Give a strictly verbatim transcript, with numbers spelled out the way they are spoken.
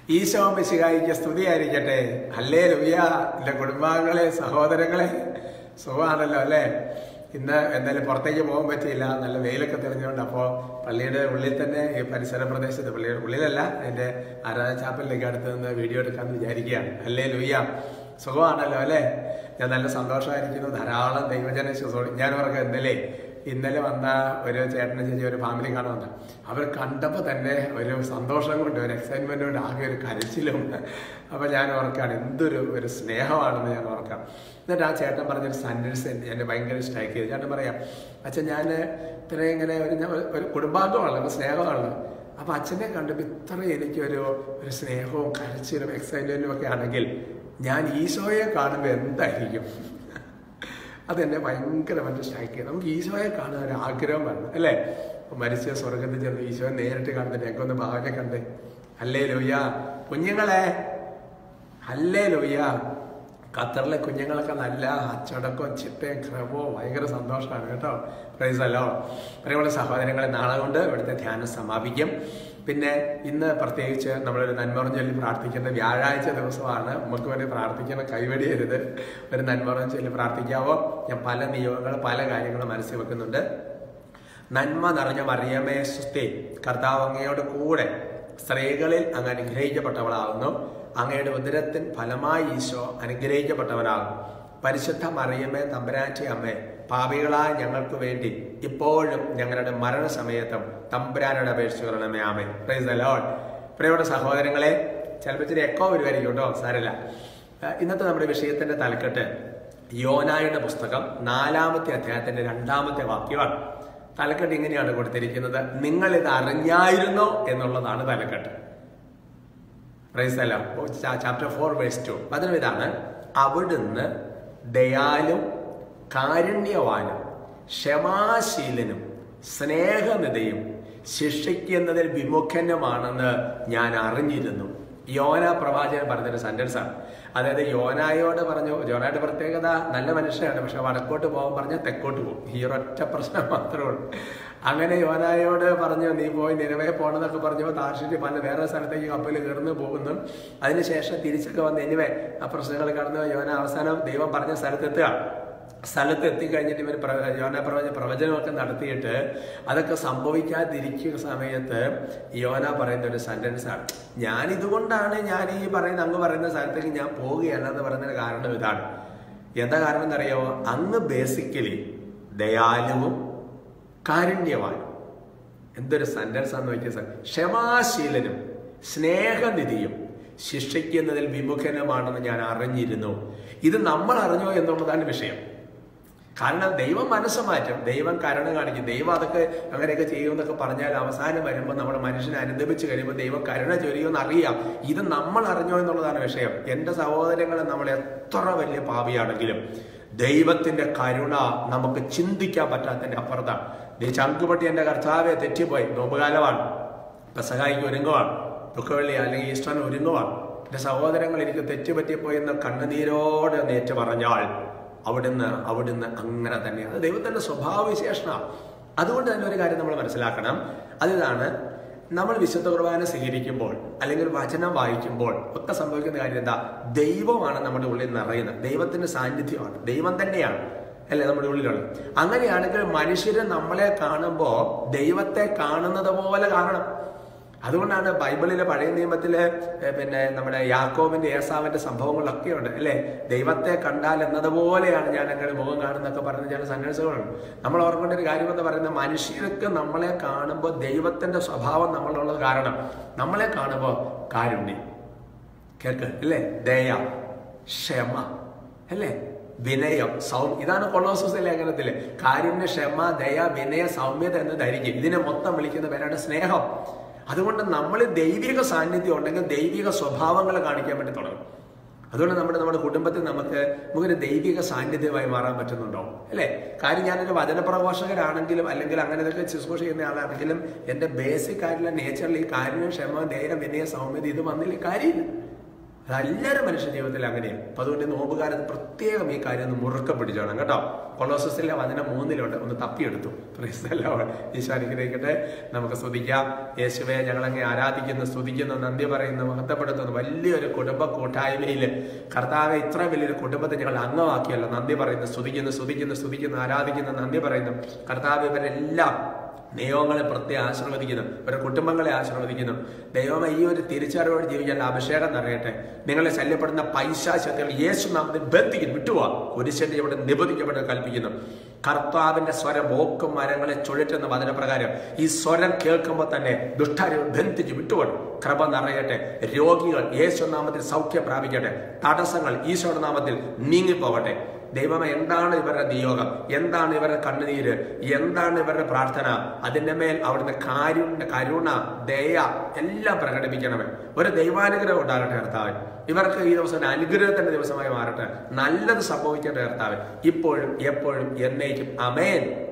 ഈശോ മിശിഹായിക്ക് സ്തുതിയായിരിക്കട്ടെ. ഹല്ലേലൂയ. എൻ്റെ കുടുംബാംഗങ്ങളെ, സഹോദരങ്ങളെ, സുഖമാണല്ലോ അല്ലേ? ഇന്ന് എന്തായാലും പുറത്തേക്ക് പോകാൻ പറ്റിയില്ല, നല്ല വെയിലൊക്കെ തെളിഞ്ഞുകൊണ്ട്. അപ്പോൾ പള്ളിയുടെ ഉള്ളിൽ തന്നെ, ഈ പരിസര പ്രദേശത്ത്, പള്ളിയുടെ ഉള്ളിലല്ല, എൻ്റെ ആരാധന ചാപ്പലിലേക്ക് അടുത്ത് നിന്ന് വീഡിയോ എടുക്കാമെന്ന് വിചാരിക്കുകയാണ്. ഹല്ലേലൂയ. സുഖമാണല്ലോ അല്ലേ? ഞാൻ നല്ല സന്തോഷമായിരിക്കുന്നു. ധാരാളം ദൈവജന ശുശ്രൂഷ. ഞാൻ അവർക്ക് ഇന്നലെ ഇന്നലെ വന്ന ഒരു ചേട്ടനെ ചേച്ചി ഒരു ഫാമിലി കാണാൻ വന്ന അവർ കണ്ടപ്പോൾ തന്നെ ഒരു സന്തോഷം കൊണ്ട്, ഒരു എക്സൈറ്റ്മെന്റ് കൊണ്ട്, ആകെ ഒരു കരച്ചിലും. അപ്പൊ ഞാൻ ഓർക്കാണ് എന്തൊരു ഒരു സ്നേഹമാണെന്ന് ഞാൻ ഓർക്കാം. എന്നിട്ട് ആ ചേട്ടൻ പറഞ്ഞൊരു സെന്റൻസ് എന്നെ ഭയങ്കര സ്ട്രൈക്ക് ചെയ്തു. ചേട്ടൻ പറയാം, അച്ഛൻ ഞാൻ ഇത്രയും ഇങ്ങനെ ഒരു ഒരു കുടുംബാംഗമാണ്, ഒരു സ്നേഹമാണ്. അപ്പൊ അച്ഛനെ കണ്ടപ്പോൾ ഇത്ര എനിക്കൊരു ഒരു സ്നേഹവും കരച്ചിലും എക്സൈറ്റ്മെന്റും ഒക്കെ ആണെങ്കിൽ ഞാൻ ഈശോയെ കാണുമ്പോൾ എന്തായിരിക്കും? അതെന്നെ ഭയങ്കരമായിട്ട് സ്ട്രൈക്ക് ചെയ്യും. നമുക്ക് ഈശോയെ കാണാൻ ഒരു ആഗ്രഹം വേണം അല്ലേ? മരിച്ച സ്വർഗത്തിൽ ചെന്ന് ഈശോയെ നേരിട്ട് കാണുന്നില്ല, ഞങ്ങൾക്ക് ഒന്ന് ഭാവനെ കണ്ടേ. ഹല്ലേലൂയ. കുഞ്ഞുങ്ങളെ, ഹല്ലേലൂയ. ഖത്തറിലെ കുഞ്ഞുങ്ങളൊക്കെ നല്ല അച്ചടക്കവും ചിട്ടയും ക്രമവും ഭയങ്കര സന്തോഷമാണ് കേട്ടോ. പ്രൈസല്ലോ. പ്രിയമുള്ള സഹോദരങ്ങളെ, നാളെ കൊണ്ട് ഇവിടുത്തെ ധ്യാനം സമാപിക്കും. പിന്നെ ഇന്ന് പ്രത്യേകിച്ച് നമ്മളൊരു നന്മറം ചൊല്ലി പ്രാർത്ഥിക്കേണ്ട വ്യാഴാഴ്ച ദിവസമാണ്. നമുക്ക് വേണ്ടി പ്രാർത്ഥിക്കണം, കൈവടിയരുത്. ഒരു നന്മറം ചൊല്ലി പ്രാർത്ഥിക്കാവോ? ഞാൻ പല നിയോഗങ്ങൾ, പല കാര്യങ്ങളും മനസ്സിൽ വെക്കുന്നുണ്ട്. നന്മ നിറഞ്ഞ മറിയമേ സ്വസ്തി, കർത്താവ് അങ്ങയോട് കൂടെ സ്ത്രീകളിൽ അങ്ങ് അനുഗ്രഹിക്കപ്പെട്ടവളാകുന്നു. അങ്ങയുടെ ഉദരത്തിൻ ഫലമായി ഈശോ അനുഗ്രഹിക്കപ്പെട്ടവനാകും. പരിശുദ്ധ മറിയമേ തമ്പുരാന്റെ അമ്മേ, പാപികളായ ഞങ്ങൾക്ക് വേണ്ടി ഇപ്പോഴും ഞങ്ങളുടെ മരണസമയത്തും തമ്പുരാനോട് അപേക്ഷിച്ചുകൊള്ളണമേ. ആമേൻ. Praise the lord. പ്രിയപ്പെട്ട സഹോദരങ്ങളെ, ചിലപ്പോൾ ഇച്ചിരി എക്കോ വരുമായിരിക്കും കേട്ടോ, സാരമില്ല. ഇന്നത്തെ നമ്മുടെ വിഷയത്തിന്റെ തലക്കെട്ട് യോനായുടെ പുസ്തകം നാലാമത്തെ അധ്യായത്തിന്റെ രണ്ടാമത്തെ വാക്യമാണ്. തലക്കെട്ട് ഇങ്ങനെയാണ് കൊടുത്തിരിക്കുന്നത്, നിങ്ങൾ ഇത് അറിഞ്ഞായിരുന്നോ എന്നുള്ളതാണ് തലക്കെട്ട്. Praise the lord. Chapter four verse two. പതിനും ഇതാണ്, അവിടുന്ന് ദയാലും കാരുണ്യവാനും ക്ഷമാശീലനും സ്നേഹനിധയും ശിക്ഷിക്കുന്നതിൽ വിമുഖനുമാണെന്ന് ഞാൻ അറിഞ്ഞിരുന്നു. യോന പ്രവാചകൻ പറഞ്ഞൊരു സെന്റൻസ് ആണ്. അതായത് യോനായോട് പറഞ്ഞു, യോനയുടെ പ്രത്യേകത നല്ല മനുഷ്യനാണ്, പക്ഷെ വടക്കോട്ട് പോകാൻ പറഞ്ഞാൽ തെക്കോട്ട് പോകും. ഈ ഒരൊറ്റ പ്രശ്നം മാത്രമേ ഉള്ളൂ. അങ്ങനെ യോനായോട് പറഞ്ഞു, നീ പോയി നിലവേ പോകണമെന്നൊക്കെ പറഞ്ഞപ്പോൾ താർശീശ് പല വേറെ സ്ഥലത്തേക്ക് കപ്പൽ കയറുന്നു പോകുന്നു. അതിനുശേഷം തിരിച്ചൊക്കെ വന്ന് എനിവേ ആ പ്രശ്നങ്ങൾ കടന്ന് യോന അവസാനം ദൈവം പറഞ്ഞ സ്ഥലത്തെത്തുക. സ്ഥലത്ത് എത്തിക്കഴിഞ്ഞിട്ട് ഇവർ യോന പ്രവചന പ്രവചനമൊക്കെ നടത്തിയിട്ട് അതൊക്കെ സംഭവിക്കാതിരിക്കുന്ന സമയത്ത് യോന പറയുന്ന ഒരു സെന്റൻസ് ആണ്, ഞാൻ ഇതുകൊണ്ടാണ് ഞാൻ ഈ പറയുന്ന അങ്ങ് പറയുന്ന സ്ഥലത്തേക്ക് ഞാൻ പോവുകയല്ല എന്ന് പറയുന്നതിന് കാരണം ഇതാണ്. എന്താ കാരണം എന്നറിയാമോ? അങ്ങ് ബേസിക്കലി ദയാലുവും കാരുണ്യവാനും. എന്തൊരു സെന്റൻസ് ആണെന്ന് നോക്കിയ സാർ. ക്ഷമാശീലനും സ്നേഹനിധിയും ശിക്ഷിക്കുന്നതിൽ വിമുഖനുമാണെന്ന് ഞാൻ അറിഞ്ഞിരുന്നു. ഇത് നമ്മൾ അറിഞ്ഞോ എന്നുള്ളതാണ് വിഷയം. കാരണം ദൈവം മനസ്സ് മാറ്റും, ദൈവം കരുണ കാണിക്കും, ദൈവം അതൊക്കെ അങ്ങനെയൊക്കെ ചെയ്യുമെന്നൊക്കെ പറഞ്ഞാൽ അവസാനം വരുമ്പോൾ നമ്മുടെ മനുഷ്യനെ അനുദപിച്ച് കഴിയുമ്പോൾ ദൈവം കരുണ ചൊരിയുമെന്ന് അറിയാം. ഇത് നമ്മൾ അറിഞ്ഞോ എന്നുള്ളതാണ് വിഷയം. എൻ്റെ സഹോദരങ്ങളെ, നമ്മൾ എത്ര വലിയ പാപിയാണെങ്കിലും ദൈവത്തിന്റെ കരുണ നമുക്ക് ചിന്തിക്കാൻ പറ്റാത്തതിന്റെ അപ്പുറത്താണ്. നീ ചങ്കുപൊട്ടി എൻ്റെ കർത്താവെ തെറ്റിപ്പോയി, നോമ്പുകാലമാണ്, പെസഹായിക്ക് ഒരുങ്ങുവാണ്, ദുഃഖവെള്ളി അല്ലെങ്കിൽ ഈസ്റ്ററിന് ഒരുങ്ങുവാണ്, എൻ്റെ സഹോദരങ്ങൾ എനിക്ക് തെറ്റുപറ്റിപ്പോയി എന്ന് കണ്ണുനീരോട് നേറ്റ് പറഞ്ഞാൽ അവിടുന്ന് അവിടുന്ന് അങ്ങനെ തന്നെയാണ്. അത് ദൈവത്തിന്റെ സ്വഭാവവിശേഷണമാണ്. അതുകൊണ്ട് തന്നെ ഒരു കാര്യം നമ്മൾ മനസ്സിലാക്കണം. അതിതാണ്, നമ്മൾ വിശുദ്ധ കുർബാന സ്വീകരിക്കുമ്പോൾ അല്ലെങ്കിൽ വചനം വായിക്കുമ്പോൾ ഒക്കെ സംഭവിക്കുന്ന കാര്യം എന്താ? ദൈവമാണ് നമ്മുടെ ഉള്ളിൽ നിറയുന്നത്, ദൈവത്തിന്റെ സാന്നിധ്യമാണ്, ദൈവം തന്നെയാണ് അല്ലേ നമ്മുടെ ഉള്ളിലുള്ളത്. അങ്ങനെയാണെങ്കിൽ മനുഷ്യര് നമ്മളെ കാണുമ്പോൾ ദൈവത്തെ കാണുന്നത് പോലെ കാണണം. അതുകൊണ്ടാണ് ബൈബിളിലെ പഴയ നിയമത്തിലെ പിന്നെ നമ്മുടെ യാക്കോബിന്റെ ഏസാവിന്റെ സംഭവങ്ങളൊക്കെ ഉണ്ട് അല്ലെ? ദൈവത്തെ കണ്ടാൽ എന്നതുപോലെയാണ് ഞാൻ അങ്ങനെ മുഖം കാണുന്നൊക്കെ പറയുന്ന ചില സെന്റൻസുകളുണ്ട്. നമ്മൾ ഓർക്കേണ്ട ഒരു കാര്യം എന്ന് പറയുന്നത്, മനുഷ്യർക്ക് നമ്മളെ കാണുമ്പോൾ ദൈവത്തിന്റെ സ്വഭാവം നമ്മളുള്ളത് കാരണം നമ്മളെ കാണുമ്പോൾ കാരുണ്യം, കേൾക്ക് അല്ലേ, ദയ, ക്ഷമ അല്ലേ, വിനയം, സൗമ്യം. ഇതാണ് കൊളോസസ് ലേഖനത്തില് കാരുണ്യ, ക്ഷമ, ദയ, വിനയ, സൗമ്യത എന്നതായിരിക്കും. ഇതിനെ മൊത്തം വിളിക്കുന്ന പേരാണ് സ്നേഹം. അതുകൊണ്ട് നമ്മൾ ദൈവിക സാന്നിധ്യം ഉണ്ടെങ്കിൽ ദൈവിക സ്വഭാവങ്ങൾ കാണിക്കാൻ വേണ്ടി തുടങ്ങും. അതുകൊണ്ട് നമ്മുടെ നമ്മുടെ കുടുംബത്തിൽ നമുക്ക് നമുക്കൊരു ദൈവിക സാന്നിധ്യമായി മാറാൻ പറ്റുന്നുണ്ടോ അല്ലേ? കാര്യം ഞാനൊരു വചനപ്രഘോഷകരാണെങ്കിലും അല്ലെങ്കിൽ അങ്ങനെ ഇതൊക്കെ ശുശ്രൂഷ ചെയ്യുന്ന ആളാണെങ്കിലും എൻ്റെ ബേസിക് ആയിട്ടുള്ള നേച്ചറിൽ ഈ കാര്യം, ക്ഷമ, ധൈര്യം, വിനയ, സൗമ്യത ഇത് വന്നില്ല കാര്യമില്ല. അതെല്ലാവരും മനുഷ്യ ജീവിതത്തിൽ അങ്ങനെയാണ്. അപ്പൊ അതുകൊണ്ട് നോമ്പുകാലത്ത് പ്രത്യേകം ഈ കാര്യം ഒന്ന് മുറുക്കം പിടിച്ചോണം കേട്ടോ. കൊളോസസിലെ വചനം മൂന്നിലുണ്ട്, ഒന്ന് തപ്പിയെടുത്തു. ഈശോ അനുഗ്രഹിക്കട്ടെ. നമുക്ക് സ്തുതിക്കാം. യേശുവേ, ഞങ്ങളങ്ങെ ആരാധിക്കുന്നു, സ്തുതിക്കുന്നു, നന്ദി പറയുന്നു, മഹത്വപ്പെടുത്തുന്നു. വലിയൊരു കുടുംബ കൂട്ടായ്മയിൽ കർത്താവെ ഇത്ര വലിയൊരു കുടുംബത്തെ ഞങ്ങൾ അംഗമാക്കിയല്ലോ. നന്ദി പറയുന്നു, സ്തുതിക്കുന്നു, സ്തുതിക്കുന്നു, സ്തുതിക്കുന്നു, ആരാധിക്കുന്നു, നന്ദി പറയുന്നു. കർത്താവ് ഇവരെല്ലാം ദൈവങ്ങളെ പ്രത്യേകം ആശീർവദിക്കുന്നു, ഒരു കുടുംബങ്ങളെ ആശീർവദിക്കുന്നു. ദൈവമേ, ഈ ഒരു തിരിച്ചറിവോട് ജീവിക്കാൻ അഭിഷേകം നിറയട്ടെ. നിങ്ങളെ ശല്യപ്പെടുന്ന പൈശാചികൾ യേശു നാമത്തിൽ ബന്ധിക്കുന്നു, വിട്ടുപോവാ. കുരിശന്റെ ഇവിടെ നിബന്ധിക്കപ്പെട്ട് കൽപ്പിക്കുന്നു. കർത്താവിന്റെ സ്വരം ഓക്കും മരങ്ങളെ ചുഴറ്റുന്ന വചനപ്രകാരം ഈ സ്വരം കേൾക്കുമ്പോൾ തന്നെ ദുഷ്ടാരൂപം ബന്ധിച്ച് വിട്ടുപോകണം. കൃപ നിറയട്ടെ. രോഗികൾ യേശു നാമത്തിൽ സൗഖ്യം പ്രാപിക്കട്ടെ. തടസ്സങ്ങൾ ഈശോയുടെ നാമത്തിൽ നീങ്ങിപ്പോകട്ടെ. ദൈവമേ, എന്താണ് ഇവരുടെ നിയോഗം, എന്താണ് ഇവരുടെ കണ്ണുനീര്, എന്താണ് ഇവരുടെ പ്രാർത്ഥന, അതിൻ്റെ മേൽ അവിടുന്ന് കാരുണ്യ കരുണ ദയ എല്ലാം പ്രകടിപ്പിക്കണമേ. ഒരു ദൈവാനുഗ്രഹം ഉണ്ടാകട്ടെ കർത്താവ്. ഇവർക്ക് ഈ ദിവസം അനുഗ്രഹത്തിന്റെ ദിവസമായി മാറട്ടെ. നല്ലത് സംഭവിക്കട്ടെ കർത്താവ്, ഇപ്പോഴും എപ്പോഴും എന്നേക്കും. ആമേൻ.